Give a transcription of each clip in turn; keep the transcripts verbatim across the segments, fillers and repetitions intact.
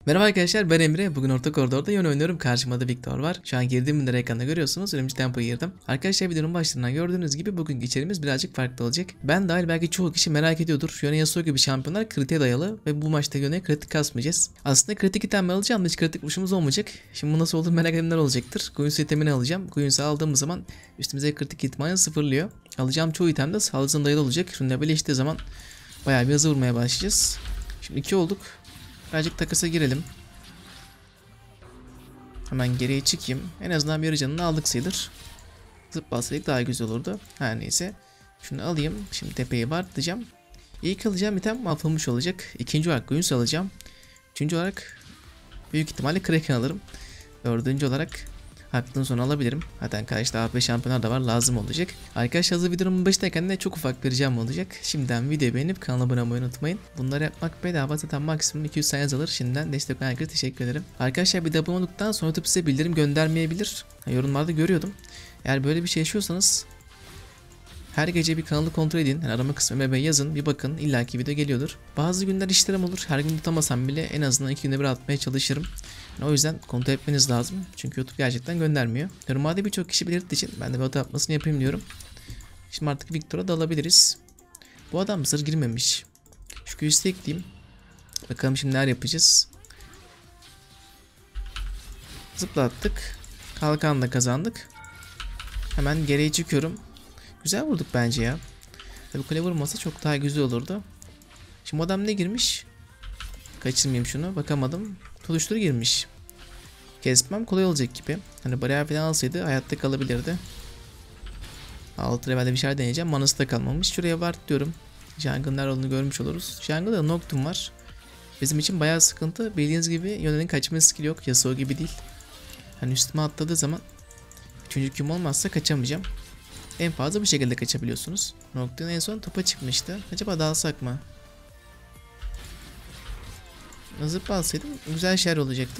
Merhaba arkadaşlar, ben Emre. Bugün orta koridorda yön oynuyorum. Karşımda da Victor var. Şu an girdiğim ünlü ekranda görüyorsunuz. Ölümcül tempoya girdim. Arkadaşlar, videonun başlarından gördüğünüz gibi bugünkü içeriğimiz birazcık farklı olacak. Ben dahil belki çoğu kişi merak ediyordur. Yone Yasuo gibi şampiyonlar kritiğe dayalı ve bu maçta Yone'ye kritik kasmayacağız. Aslında kritik item alacağım da hiç kritik vuruşumuz olmayacak. Şimdi bu nasıl olur merak edenler olacaktır. Guinsoo itemini alacağım. Guinsoo aldığımız zaman üstümüze kritik ihtimalini sıfırlıyor. Alacağım çoğu item de saldırısına dayalı olacak. Şununla birleştiği zaman bayağı bir hızlı vurmaya başlayacağız. Şimdi iki olduk. Birazcık takasa girelim. Hemen geriye çıkayım. En azından bir yarı canını aldık sayılır. Zıp basaydık daha güzel olurdu. Her neyse. Şunu alayım. Şimdi tepeyi vartlayacağım. İlk alacağım item mahvolmuş olacak. İkinci olarak Guinsoo alacağım. Üçüncü olarak büyük ihtimalle Kraken alırım. Dördüncü olarak Haklının sonu alabilirim. Zaten karşıda A P şampiyonlar da var, lazım olacak. Arkadaşlar, hazır videonun başındayken de çok ufak bir ricam olacak. Şimdiden videoyu beğenip kanala abone olmayı unutmayın. Bunları yapmak bedava, zaten maksimum iki yüz saniye alır. Şimdiden destek olan herkese teşekkür ederim. Arkadaşlar, bir de abone olduktan sonra YouTube size bildirim göndermeyebilir. Yorumlarda görüyordum. Eğer böyle bir şey yaşıyorsanız her gece bir kanalı kontrol edin. Yani arama kısmına ve yazın, bir bakın, illaki video geliyordur. Bazı günler işlerim olur. Her gün tutamasam bile en azından iki günde bir atmaya çalışırım. Yani o yüzden kontrol etmeniz lazım. Çünkü YouTube gerçekten göndermiyor. Yorumlarda birçok kişi belirttiği için ben de bir hata yapmasını yapayım diyorum. Şimdi artık Victor'a dalabiliriz. Bu adam zırh girmemiş. Şu Q'yu ekleyeyim. Bakalım şimdi neler yapacağız. Zıplattık. Kalkan da kazandık. Hemen geriye çıkıyorum. Güzel vurduk bence ya. Tabii kule vurmasa çok daha güzel olurdu. Şimdi adam ne girmiş? Kaçırmayayım şunu. Bakamadım. Tutuştur girmiş. Kesmem kolay olacak gibi. Hani bariyer falan alsaydı hayatta kalabilirdi. altı levelde bir şeyler deneyeceğim. Manası da kalmamış. Şuraya var diyorum. Jungle'ın olduğunu görmüş oluruz. Jungle'da Nocturne var. Bizim için bayağı sıkıntı. Bildiğiniz gibi Yone'nin kaçma skill yok. Yasuo gibi değil. Hani üstüme atladığı zaman üçüncü küm olmazsa kaçamayacağım. En fazla bu şekilde kaçabiliyorsunuz. Nocturne en son topa çıkmıştı. Acaba dalsak mı? Zıp alsaydım güzel şeyler olacaktı.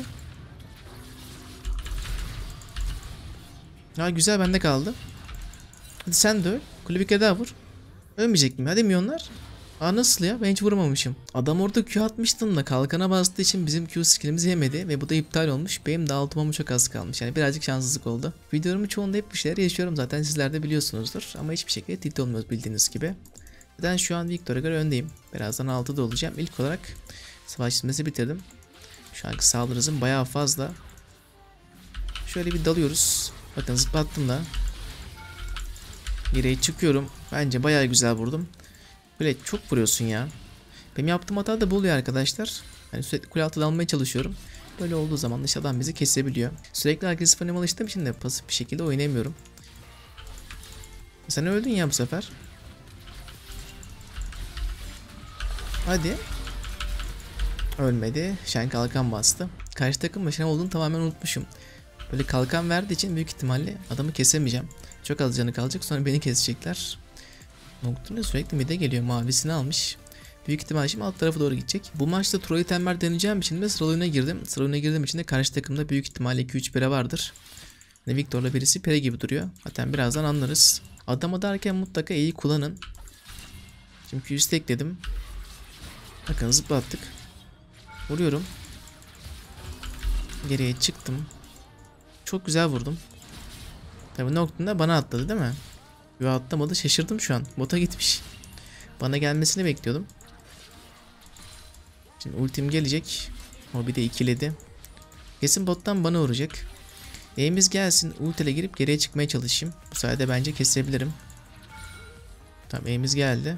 Ya güzel, bende kaldı. Hadi sen de öl. Kule bir kere daha vur. Ölmeyecek mi? Hadi milyonlar. Aa, nasıl ya? Ben hiç vuramamışım. Adam orada Q atmıştım da kalkana bastığı için bizim Q skillimizi yemedi ve bu da iptal olmuş. Benim dağıtmam çok az kalmış. Yani birazcık şanssızlık oldu. Videolarımın çoğunda hep bir şeyler yaşıyorum, zaten sizler de biliyorsunuzdur. Ama hiçbir şekilde tilt olmuyoruz bildiğiniz gibi. Ben şu an Victor'a göre öndeyim. Birazdan altıda olacağım. İlk olarak savaş çizmesi bitirdim. Şu anki saldırı hızım bayağı fazla. Şöyle bir dalıyoruz. Bakın zıplattım da. Geriye çıkıyorum. Bence bayağı güzel vurdum. Böyle çok vuruyorsun ya. Benim yaptığım hata da bu oluyor arkadaşlar. Yani sürekli kule altına almaya çalışıyorum. Böyle olduğu zaman dış adam bizi kesebiliyor. Sürekli agresif oynamaya alıştığım için de pasif bir şekilde oynayamıyorum. Sen öldün ya bu sefer. Hadi. Ölmedi. Shen kalkan bastı. Karşı takım başına olduğunu tamamen unutmuşum. Böyle kalkan verdiği için büyük ihtimalle adamı kesemeyeceğim. Çok az canı kalacak, sonra beni kesecekler. Nocturne sürekli mid'e geliyor. Mavisini almış. Büyük ihtimalle şimdi alt tarafa doğru gidecek. Bu maçta Troy Tember deneyeceğim için de sıra oyuna girdim. Sıra oyuna girdiğim için de karşı takımda büyük ihtimalle iki üç pire vardır. Yani Victor'la birisi pire gibi duruyor. Zaten birazdan anlarız. Adama derken mutlaka iyi kullanın. Şimdi Q'yu ekledim. Bakın zıplattık. Vuruyorum. Geriye çıktım. Çok güzel vurdum. Tabii Nocturne bana atladı değil mi? Yo, atlamadı, şaşırdım şu an. Bota gitmiş. Bana gelmesini bekliyordum. Şimdi ultim gelecek. O bir de ikiledi. Kesin bottan bana vuracak. Eğimiz gelsin, ultiyle girip geriye çıkmaya çalışayım. Bu sayede bence kesebilirim. Tamam, eğimiz geldi.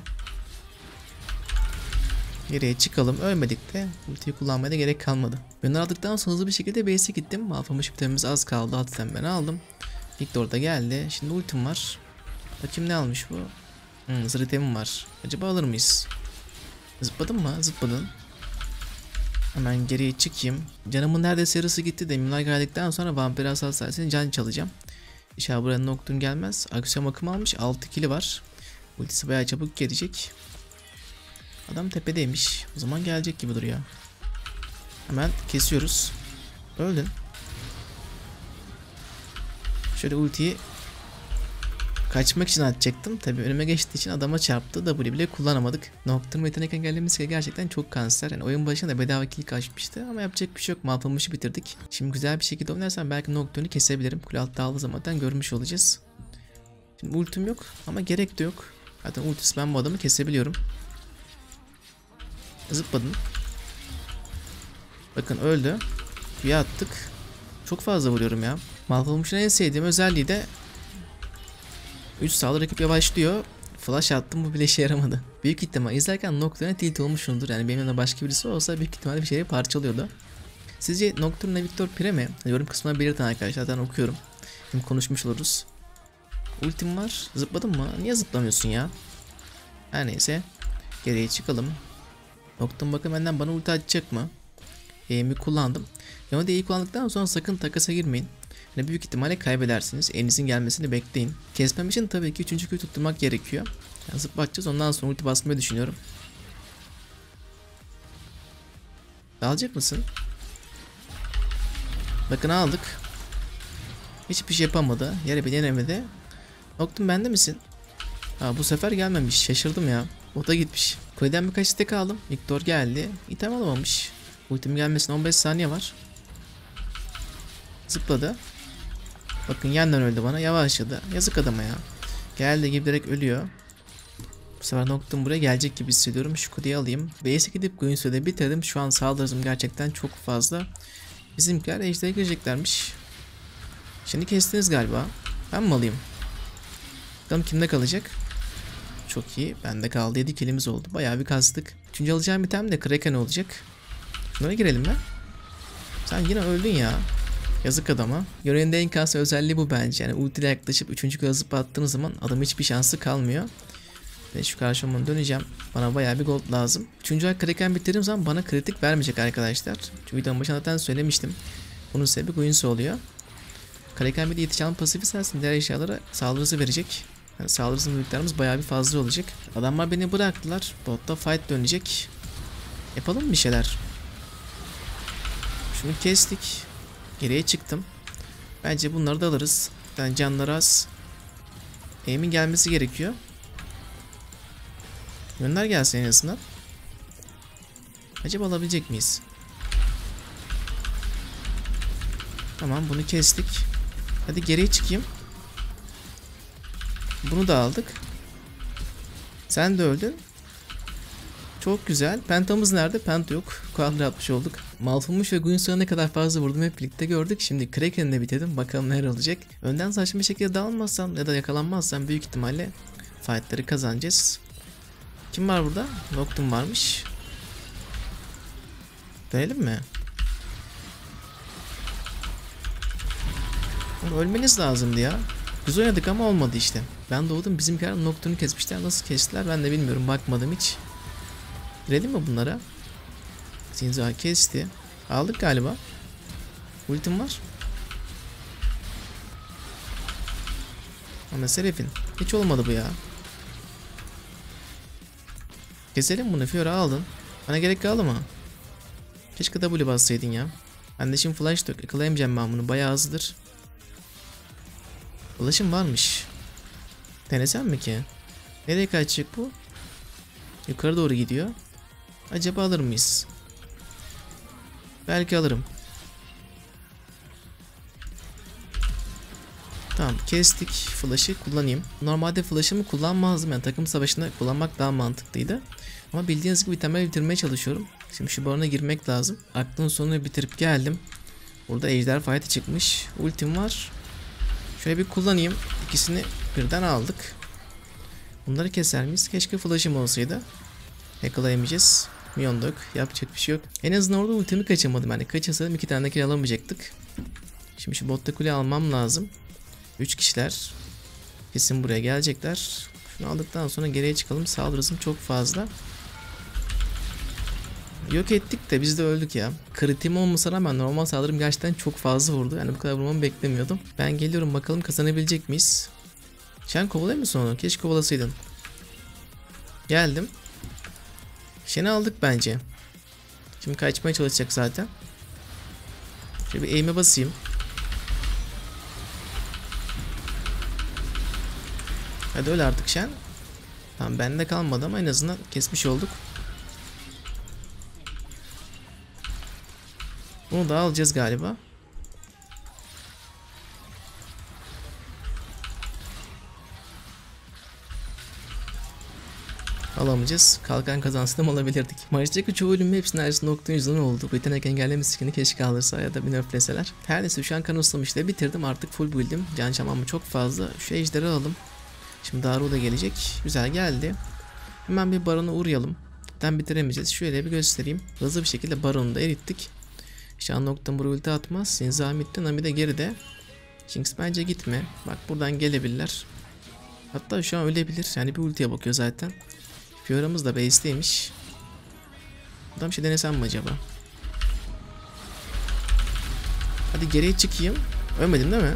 Geriye çıkalım. Ölmedik de ultiyi kullanmaya da gerek kalmadı. Ben aldıktan sonra hızlı bir şekilde base'e gittim. Malfamış bitemimiz az kaldı. Alttan ben aldım. Victor da geldi. Şimdi ultim var. Bakayım ne almış bu? Hmm, zırh itemim var. Acaba alır mıyız? Zıpladın mı? Zıpladın. Hemen geriye çıkayım. Canımın neredeyse yarısı gitti de minnak geldikten sonra vampir hasar sayesinde can çalacağım. İnşallah buraya Nocturne gelmez. Aksiyon akım almış. altı kili var. Ultisi bayağı çabuk gelecek. Adam tepedeymiş. O zaman gelecek gibi duruyor. Hemen kesiyoruz. Öldün. Şöyle ultiyi kaçmak için atacaktım. Tabii önüme geçtiği için adama çarptı. W bile kullanamadık. Nocturne yetenek engellemesi gerçekten çok kanser. Yani oyun başında da bedava kill kaçmıştı ama yapacak bir şey yok. Malphite'i bitirdik. Şimdi güzel bir şekilde oynarsam belki Nocturne'ü kesebilirim. Kule altta aldığı zamandan görmüş olacağız. Şimdi ultim yok ama gerek de yok. Zaten ultisi ben bu adamı kesebiliyorum. Zıpladım. Bakın öldü. Bir attık. Çok fazla vuruyorum ya. Malphite'ın en sevdiğim özelliği de üç sağlı rakip yavaşlıyor. Flash attım, bu bile işe yaramadı. Büyük ihtimal izlerken Nocturne'e tilt olmuşumdur. Yani benim de başka birisi olsa büyük ihtimalle bir şeyi parçalıyordu. Sizce Nocturne Victor Pire mi? Yorum kısmına belirtin arkadaşlar. Zaten okuyorum. Hem konuşmuş oluruz. Ultim var. Zıpladın mı? Niye zıplamıyorsun ya? Her neyse. Geriye çıkalım. Nocturne bakın benden bana ulti atacak mı? Eğimi kullandım. Ama D'yi kullandıktan sonra sakın takasa girmeyin. Yani büyük ihtimalle kaybedersiniz. Elinizin gelmesini bekleyin. Kesmem için tabii ki üçüncü Q'yu tutturmak gerekiyor. Yani zıplatacağız, ondan sonra ulti basmayı düşünüyorum. Alacak mısın? Bakın aldık. Hiçbir şey yapamadı. Yere bir denemedi. Nocturne bende misin? Ha, bu sefer gelmemiş. Şaşırdım ya. O da gitmiş. Kuleden birkaç istek aldım. Victor geldi. İtem alamamış. Ultim gelmesine on beş saniye var. Zıpladı. Bakın yeniden öldü bana. Yavaşladı. Yazık adama ya. Geldi gibi direkt ölüyor. Bu sefer Nocturne buraya gelecek gibi hissediyorum. Şu kuleyi alayım. Base'e gidip Guinsoo'da bitirdim. Şu an saldırım gerçekten çok fazla. Bizimkiler ejder'e gireceklermiş. Şimdi kestiniz galiba. Ben mi alayım? Bakalım kimde kalacak? Çok iyi. Bende kaldı. yedi killimiz oldu. Bayağı bir kastık. Üçüncü alacağım item de Kraken olacak. Şunlara girelim mi? Sen yine öldün ya. Yazık adama. Görenin en kanser özelliği bu bence. Yani ultiyle yaklaşıp üçüncü kere zıp attığınız zaman adam hiçbir şansı kalmıyor. Ve şu karşıma döneceğim. Bana bayağı bir gold lazım. Üçüncü ay Kraken bitirdiğim zaman bana kritik vermeyecek arkadaşlar. Çünkü videonun başında zaten söylemiştim. Bunun sebebi Guinsoo oluyor. Kraken bir de yetişen pasifi sensin. Diğer eşyalara saldırısı verecek. Yani saldırısının büyüklerimiz bayağı bir fazla olacak. Adamlar beni bıraktılar. Botta fight dönecek. Yapalım mı bir şeyler? Şunu kestik. Geriye çıktım. Bence bunları da alırız. Yani canları az. Aim'in gelmesi gerekiyor. Gönder gelsin en azından. Acaba alabilecek miyiz? Tamam, bunu kestik. Hadi geriye çıkayım. Bunu da aldık. Sen de öldün. Çok güzel. Pentamız nerede? Penta yok. Quadra atmış olduk. Malphite ve Guinsoo'ya ne kadar fazla vurdum hep birlikte gördük. Şimdi Kraken'i de bitirdim. Bakalım neler olacak. Önden saçma bir şekilde dağılmazsam ya da yakalanmazsam büyük ihtimalle fight'ları kazanacağız. Kim var burada? Nocturne varmış. Dönelim mi? Ölmeniz lazımdı ya. Güzel oynadık ama olmadı işte. Ben doğdum, bizimkiler Nocturne'u kesmişler. Nasıl kestiler ben de bilmiyorum, bakmadım hiç. Girelim mi bunlara? Zinza kesti. Aldık galiba. Ultim var. Ama Seraphine. Hiç olmadı bu ya. Keselim bunu. Fiora aldın. Bana gerek kaldı mı? Keşke W bassaydın ya. Ben de şimdi flash dök. Yakalayamayacağım ben bunu. Bayağı hızlıdır. Flash'ım varmış. Denesem mi ki? Nereye kaçacak bu? Yukarı doğru gidiyor. Acaba alır mıyız? Belki alırım. Tamam, kestik. Flash'ı kullanayım. Normalde flash'ımı kullanmazdım. Yani takım savaşında kullanmak daha mantıklıydı. Ama bildiğiniz gibi itemleri bitirmeye çalışıyorum. Şimdi şu barona girmek lazım. Aklın sonunu bitirip geldim. Burada ejder fight'ı çıkmış. Ultim var. Şöyle bir kullanayım. İkisini birden aldık. Bunları keser miyiz? Keşke flash'ım olsaydı. Yakalayamayacağız. Milyon dök. Yapacak bir şey yok. En azından orada ultimi kaçamadım. Yani kaçırsaydım iki tane kill alamayacaktık. Şimdi şu botta kule almam lazım. üç kişiler. Kesin buraya gelecekler. Şunu aldıktan sonra geriye çıkalım. Saldırı hızım çok fazla. Yok ettik de biz de öldük ya. Kritiğim olmasına rağmen normal saldırım gerçekten çok fazla vurdu. Yani bu kadar vurmamı beklemiyordum. Ben geliyorum, bakalım kazanabilecek miyiz? Sen kovalıyor musun onu? Keşke kovalasaydın. Geldim. Shen'i aldık bence. Şimdi kaçmaya çalışacak zaten. Şöyle bir aim'e basayım. Hadi öyle artık Shen. Tamam bende kalmadı ama en azından kesmiş olduk. Bunu da alacağız galiba. Alamayacağız. Kalkan kazansın alabilirdik. Maçtaki çoğu ölüm hepsinin arasında nokta yüzden oldu. Bu yetenek engelleme skini keşke alırsa ya da bir nerfleseler. Her neyse şu an kan ustamışla bitirdim. Artık full build'im. Can çamamı çok fazla. Şu ejderi alalım. Şimdi Daru da gelecek. Güzel geldi. Hemen bir barona uğrayalım. Ben bitiremeyeceğiz. Şöyle bir göstereyim. Hızlı bir şekilde baronu da erittik. Şu an noktam buraya ulti atmaz. Nizamettin Nami de geride. Jinx bence gitme. Bak buradan gelebilirler. Hatta şu an ölebilir. Yani bir ultiye bakıyor zaten. Fiora'mız da base'teymiş. Buradan bir şey denesem mi acaba? Hadi geriye çıkayım. Ölmedim değil mi?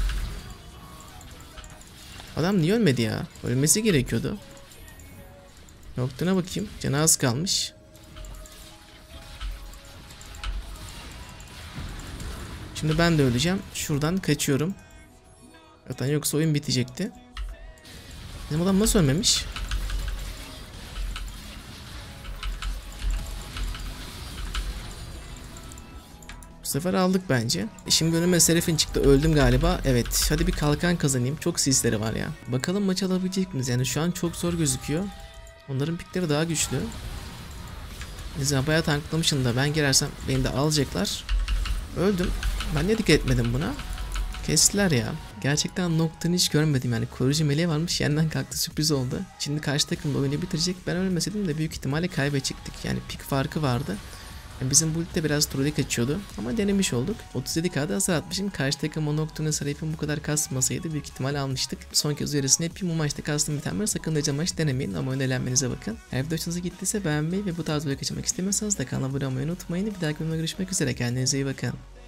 Adam niye ölmedi ya? Ölmesi gerekiyordu. Noktaına bakayım. Canı az kalmış. Şimdi ben de öleceğim. Şuradan kaçıyorum. Zaten yoksa oyun bitecekti. Bizim adam nasıl ölmemiş? Bu sefer aldık bence. Şimdi önüme Seraphine çıktı. Öldüm galiba. Evet. Hadi bir kalkan kazanayım. Çok sisleri var ya. Bakalım maç alabilecek miyiz? Yani şu an çok zor gözüküyor. Onların pikleri daha güçlü. Neyse bayağı tanklamışım da ben girersem beni de alacaklar. Öldüm. Ben ne dikkat etmedim buna. Kestiler ya. Gerçekten Nocturne'ı hiç görmedim yani. Koruyucu meleği varmış. Yeniden kalktı. Sürpriz oldu. Şimdi karşı takım da oyunu bitirecek. Ben ölmeseydim de büyük ihtimalle kaybedecektik. Yani pik farkı vardı. Yani bizim bu ligde biraz trolü kaçıyordu. Ama denemiş olduk. otuz yedi K'da hasar atmışım. Karşı takım o Nocturne Seraphine bu kadar kasmasaydı büyük ihtimalle almıştık. Son kez uyarısını yapayım. Bu maçta kastım bitenleri sakın maç denemeyin. Ama önelenmenize bakın. Eğer video hoşunuza gittiyse beğenmeyi ve bu tarz video kaçırmak istemiyorsanız da kanala abone olmayı unutmayın. Bir dahaki videoda görüşmek üzere. Kendinize iyi bakın.